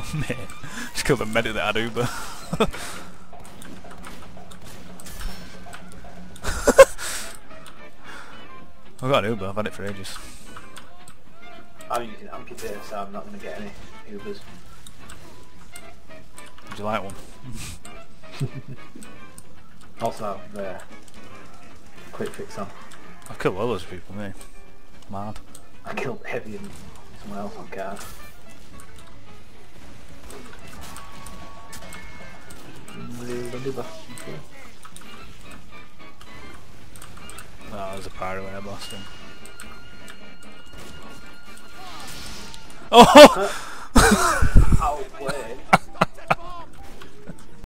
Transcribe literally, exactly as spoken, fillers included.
Oh mate, just killed a medic that had Uber. I've got an Uber, I've had it for ages. I'm using Amputator, so I'm not going to get any Ubers. Would you like one? Also, I've uh, quick fix on. I've killed all those people, mate. Mad. I killed Heavy and someone else on card. Oh, there's a pyro air blasting. Oh!